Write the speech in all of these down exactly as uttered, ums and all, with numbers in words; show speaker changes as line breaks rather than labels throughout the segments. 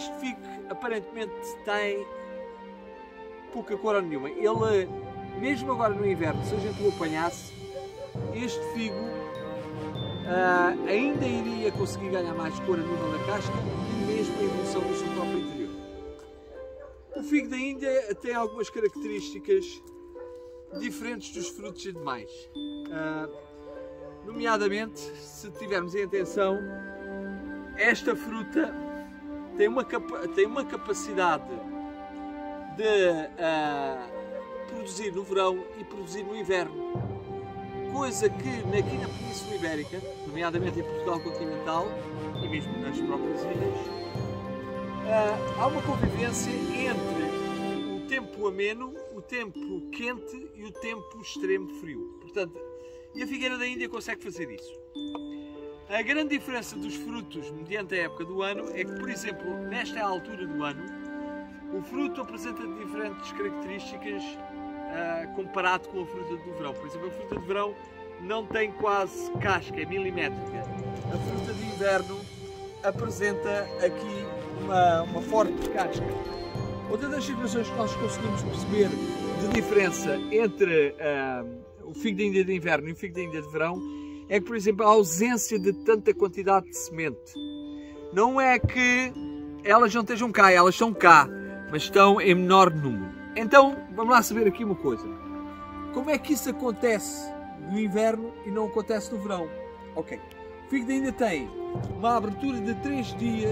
este figo aparentemente tem pouca cor nenhuma. Ele, mesmo agora no inverno, se a gente o apanhasse, este figo uh, ainda iria conseguir ganhar mais cor a nível da casca e mesmo a evolução do seu próprio interior. O figo da Índia tem algumas características diferentes dos frutos demais. Uh, nomeadamente, se tivermos em atenção, esta fruta tem uma, capa tem uma capacidade de uh, produzir no verão e produzir no inverno, coisa que aqui na Península Ibérica, nomeadamente em Portugal continental e mesmo nas próprias ilhas, uh, há uma convivência entre o tempo ameno, o tempo quente e o tempo extremo frio. Portanto, e a figueira da Índia consegue fazer isso. A grande diferença dos frutos mediante a época do ano é que, por exemplo, nesta altura do ano, o fruto apresenta diferentes características uh, comparado com a fruta do verão. Por exemplo, a fruta de verão não tem quase casca, é milimétrica. A fruta de inverno apresenta aqui uma, uma forte casca. Outra das situações que nós conseguimos perceber de diferença entre uh, o figo da Índia de inverno e o figo da Índia de verão é que, por exemplo, a ausência de tanta quantidade de semente. Não é que elas não estejam cá, elas estão cá, mas estão em menor número. Então, vamos lá saber aqui uma coisa. Como é que isso acontece no inverno e não acontece no verão? Ok. O figo da Índia tem uma abertura de três dias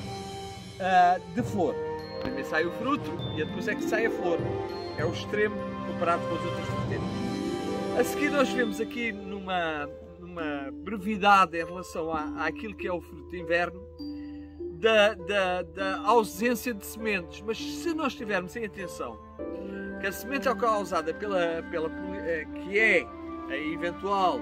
uh, de flor. Primeiro sai o fruto e depois é que sai a flor. É o extremo comparado com as outras fruteiras. A seguir nós vemos aqui numa, numa brevidade em relação à, àquilo que é o fruto de inverno, da, da, da ausência de sementes. Mas se nós tivermos em atenção que a semente é causada pela, pela, que é a eventual,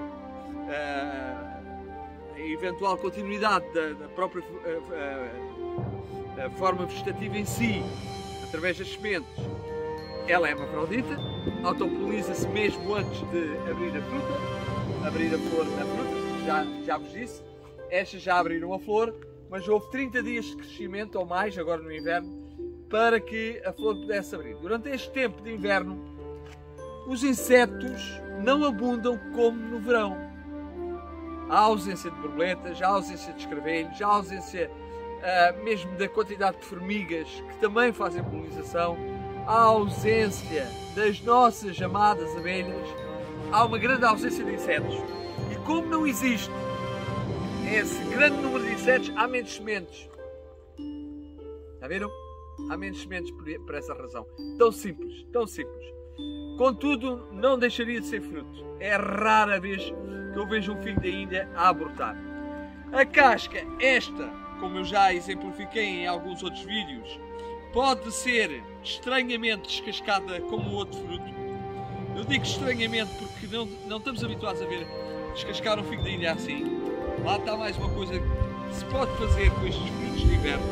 a, a eventual continuidade da, da própria a, a, a forma vegetativa em si, através das sementes, ela é hermafrodita, autopoliza-se mesmo antes de abrir a fruta, abrir a flor na fruta, já, já vos disse, estas já abriram a flor, mas houve trinta dias de crescimento ou mais, agora no inverno, para que a flor pudesse abrir. Durante este tempo de inverno, os insetos não abundam como no verão. Há ausência de borboletas, há ausência de escravelhos, há ausência uh, mesmo da quantidade de formigas que também fazem polinização, há ausência das nossas amadas abelhas, há uma grande ausência de insetos. E como não existe esse grande número de insetos, há menos sementes. Já viram? Há menos sementes por, por essa razão. Tão simples, tão simples. Contudo, não deixaria de ser fruto. É rara vez que eu vejo um figo da Índia a abortar. A casca, esta, como eu já exemplifiquei em alguns outros vídeos, pode ser estranhamente descascada como o outro fruto. Eu digo estranhamente porque não, não estamos habituados a ver descascar um figo da Índia assim. Lá está mais uma coisa que se pode fazer com estes frutos de inverno.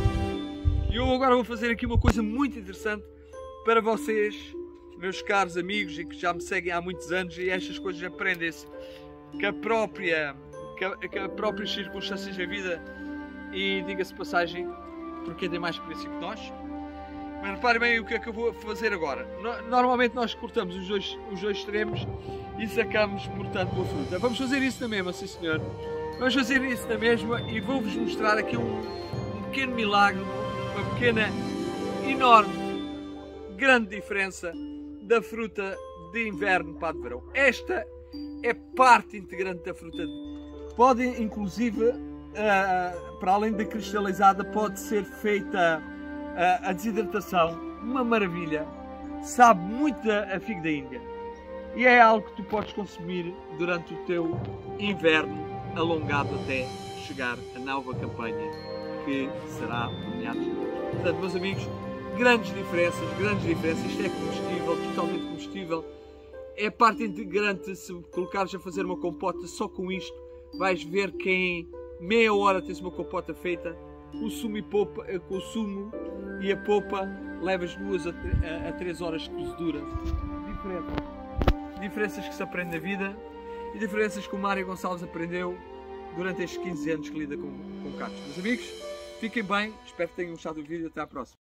E eu agora vou fazer aqui uma coisa muito interessante para vocês, meus caros amigos, e que já me seguem há muitos anos, e estas coisas aprendem-se que a própria, que a, que a próprias circunstâncias da vida, e diga-se passagem, porque tem mais experiência que nós. Mas reparem bem o que é que eu vou fazer agora. Normalmente nós cortamos os dois, os dois extremos e sacamos, portanto, a fruta. Vamos fazer isso na mesma, sim senhor. Vamos fazer isso na mesma e vou-vos mostrar aqui um, um pequeno milagre, uma pequena, enorme, grande diferença da fruta de inverno para a de verão. Esta é parte integrante da fruta. Pode, inclusive, uh, para além da cristalizada, pode ser feita uh, a desidratação, uma maravilha. Sabe muito a figo da Índia. E é algo que tu podes consumir durante o teu inverno alongado até chegar a nova campanha que será por meados de agosto. Portanto, meus amigos, grandes diferenças, grandes diferenças. Isto é comestível, totalmente comestível. É parte integrante. Se colocares a fazer uma compota só com isto, vais ver que em meia hora tens uma compota feita. Com o sumo e, polpa, com o sumo e a polpa levas duas a, a, a três horas de cozedura. Diferenças. Diferenças que se aprende na vida e diferenças que o Mário Gonçalves aprendeu durante estes quinze anos que lida com, com cactos. Meus amigos, Fiquem bem, espero que tenham gostado do vídeo. Até à próxima.